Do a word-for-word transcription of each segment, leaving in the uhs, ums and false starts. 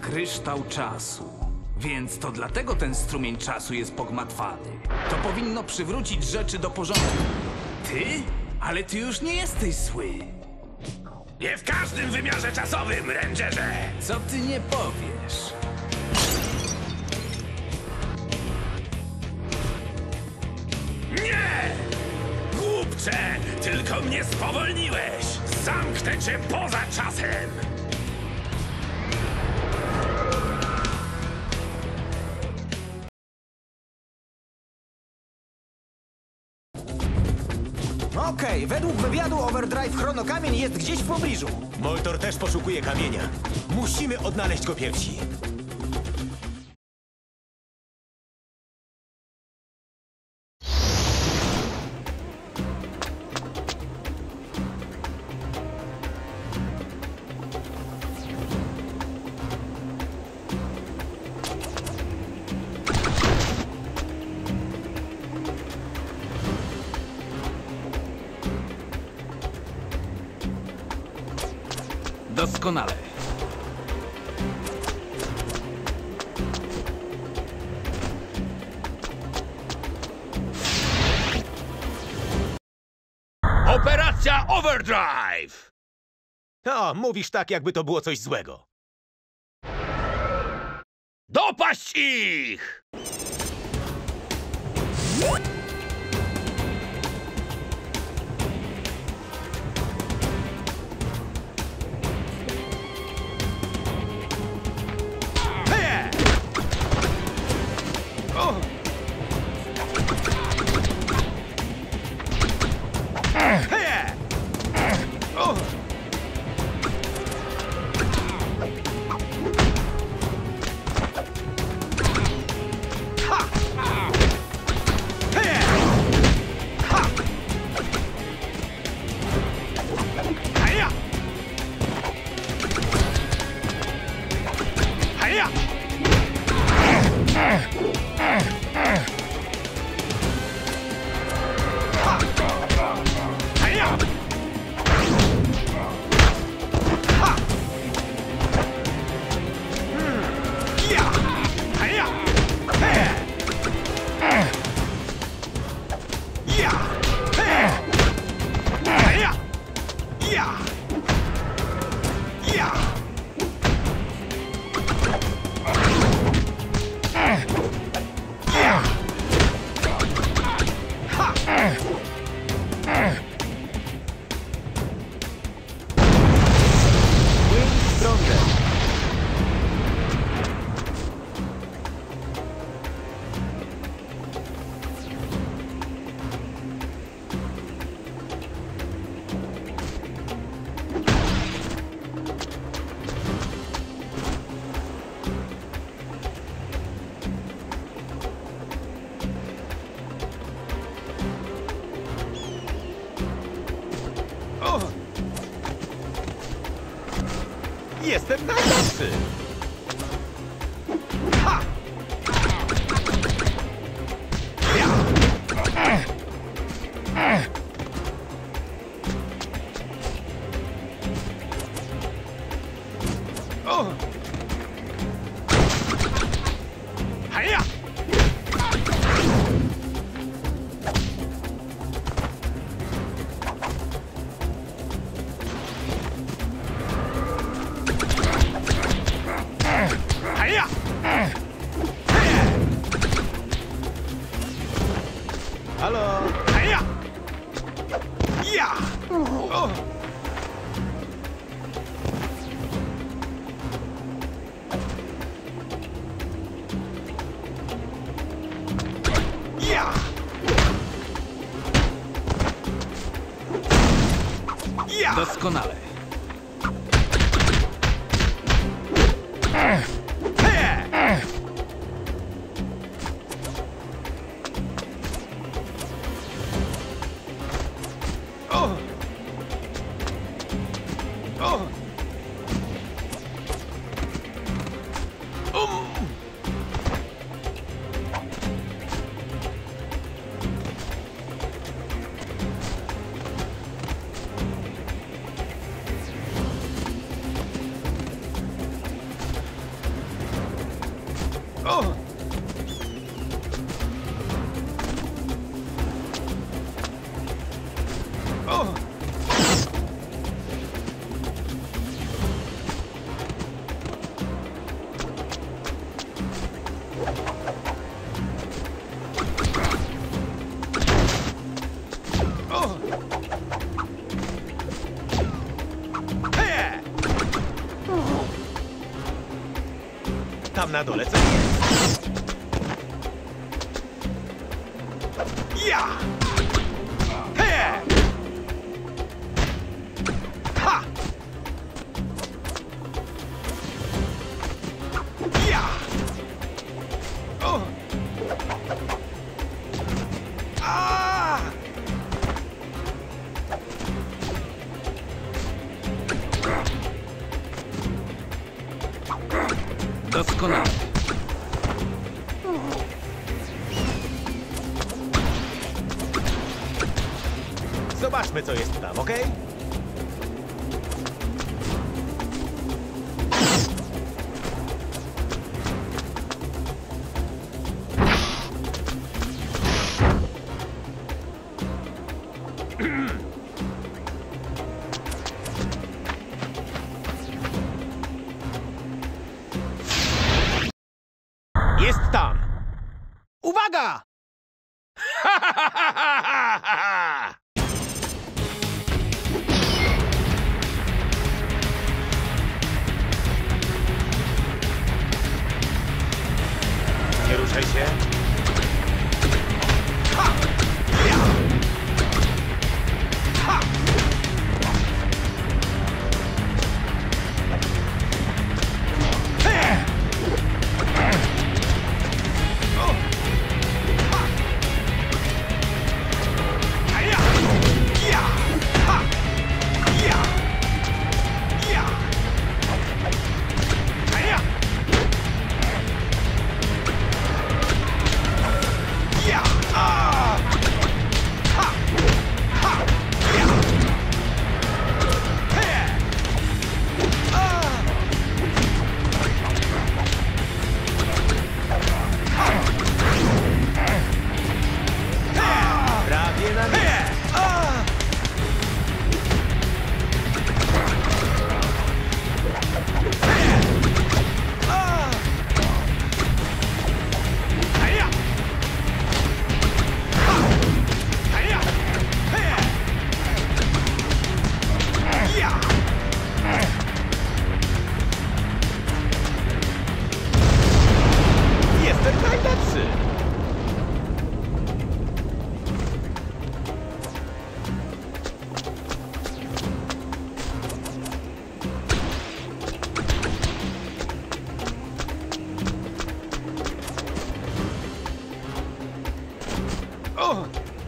kryształ czasu. Więc to dlatego ten strumień czasu jest pogmatwany. To powinno przywrócić rzeczy do porządku. Ty? Ale ty już nie jesteś zły. Nie w każdym wymiarze czasowym, Rangerze! Co ty nie powiesz? Nie! Głupcze! Tylko mnie spowolniłeś! Zamknę cię poza czasem! Okej, według wywiadu Overdrive chronokamień jest gdzieś w pobliżu. Moltor też poszukuje kamienia. Musimy odnaleźć go pierwsi. Doskonale. Operacja Overdrive! O, mówisz tak, jakby to było coś złego. Dopaść ich! Jestem najlepszy! Ha! Ja! O! Haja! Halo? Haja! Ja! O! Ja! Ja! Doskonale. O! O! Um! O! O! O! He! Tam na dole co jest? Ja! He! Ha! Ja! O! A! Doskonale. Zobaczmy, co jest tam, okej? Jest tam! Uwaga! Nie ruszaj się. Ha! Ja! Ha! He! O! Ha! Ja! Ja! Ha! Ja! Ja! Ja! Ja! A! Ha! Ha! Ja! He! A! Ha! He! Prawie na mnie. A! He! A! Heja! Heja! He! Ja! Jestem najlepszy! O!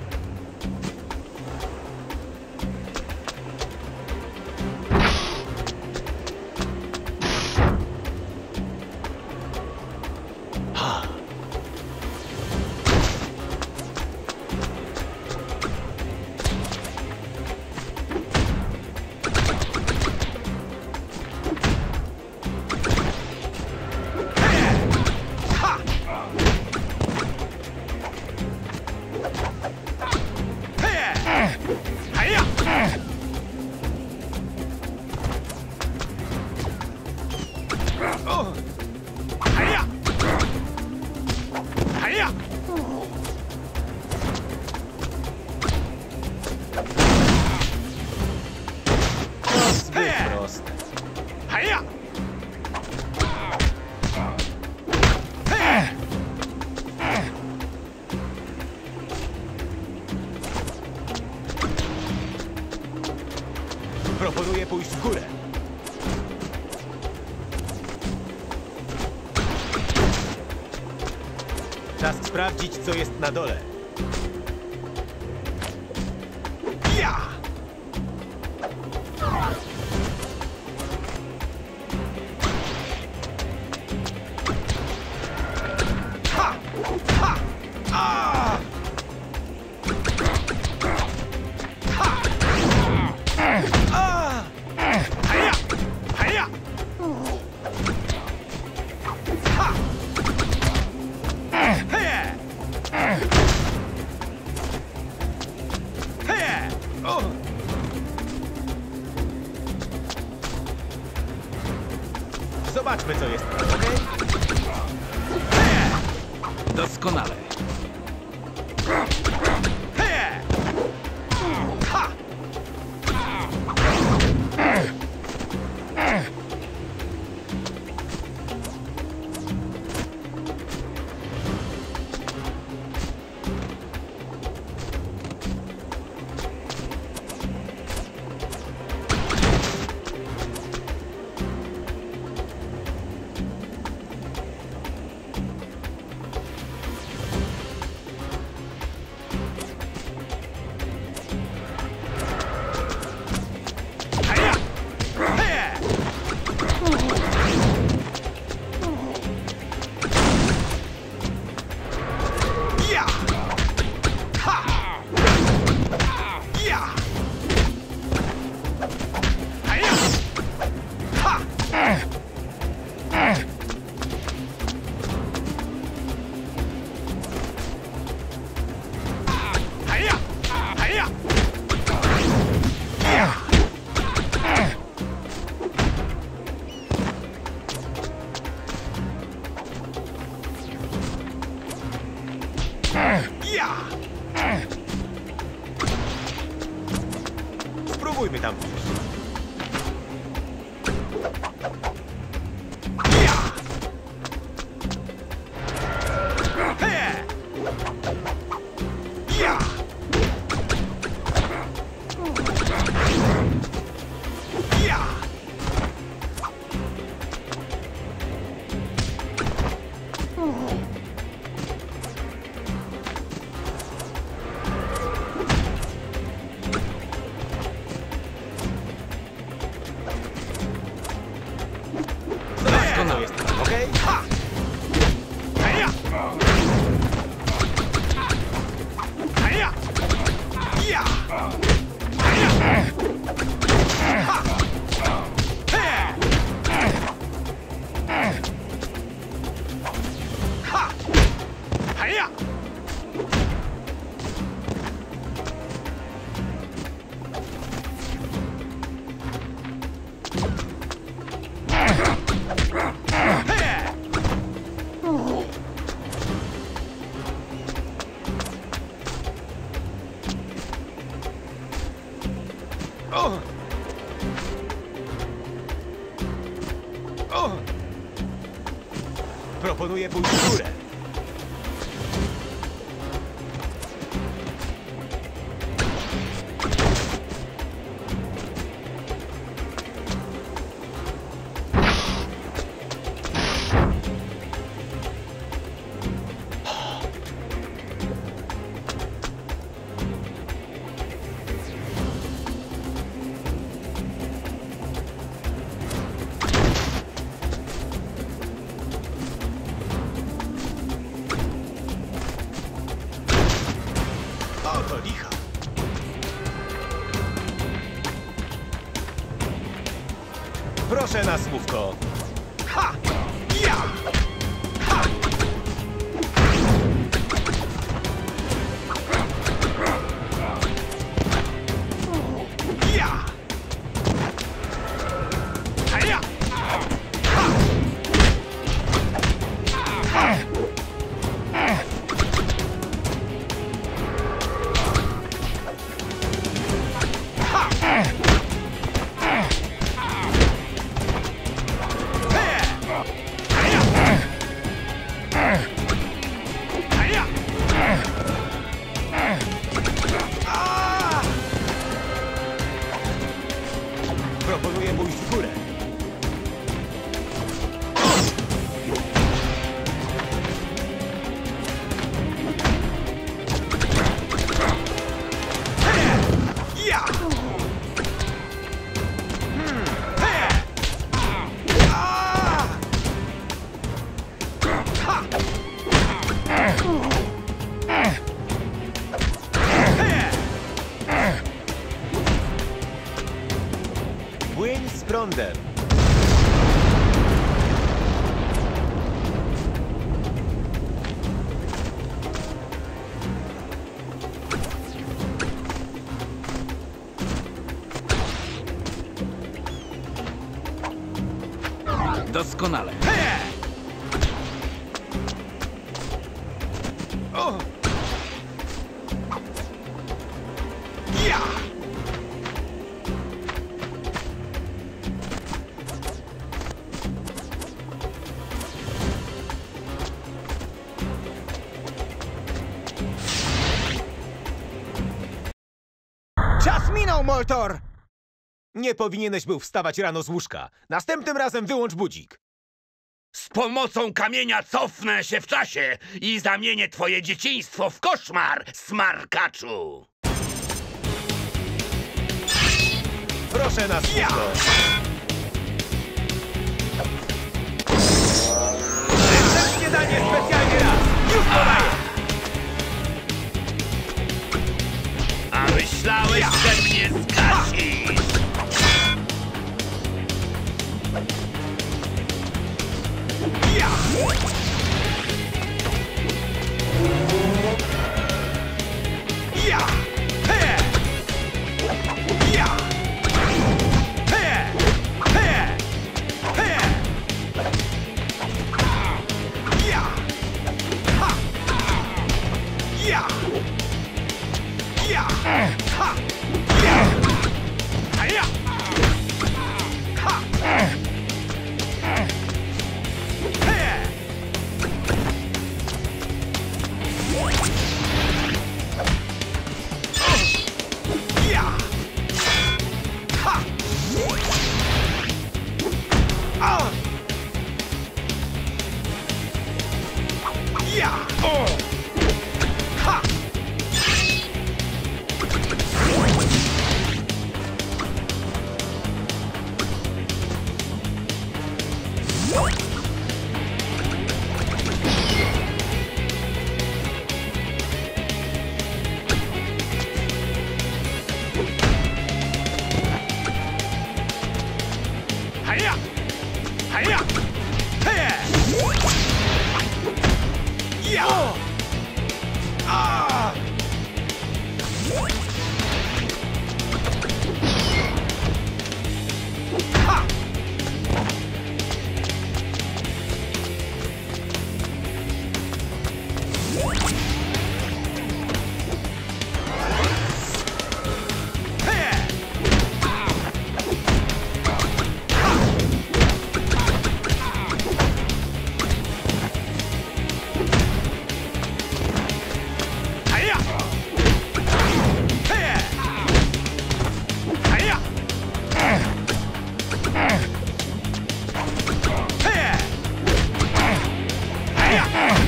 Ha! He! Heja! O! Heja! Heja! Zbyt proste. Heja! He! Proponuję pójść w górę. Czas sprawdzić, co jest na dole. Ja! Ha! Ha! A! Ha! A! Heja! Heja! Ha! Zobaczmy, co jest. Okej? Doskonale. Ha! Spróbujmy tam przyjść. Doskonale. Okej? O! O! Proponuję pójść w górę. O, to licha. Proszę na słówko. Ha! Ja! Ha! Ja! Ha, ja! Ha! Ha! Proponuję pójść w górę. Ja! Hmm. A! Ha! Płyń z prądem. Doskonale. Doskonale. O! Ja! Czas minął, Moltor! Nie powinieneś był wstawać rano z łóżka. Następnym razem wyłącz budzik. Z pomocą kamienia cofnę się w czasie i zamienię twoje dzieciństwo w koszmar, smarkaczu! Proszę nas, ja! Śniadanie specjalnie raz! Już podaję! A myślałeś, że mnie zgasisz? Ja! Ja! He! Ja! He! He! He! Ja! Ha! Ja! Ja! Ha! Ja! A ja! Ha! He! Ja! Ha! A! Ja! O! Ha! Haja! Haja! He! Ja! A! Ha! He! Haja! He! Haja! He! Haja!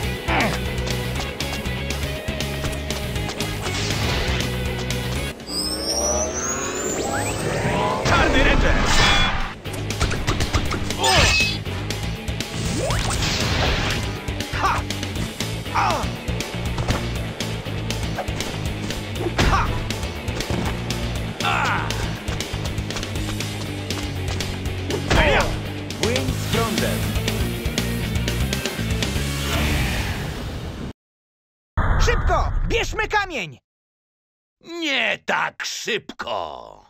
Czarny Ranger! O! Ha! A! Ha! A! Heja! Płyń z prądem. Szybko! Bierzmy kamień! Nie tak szybko!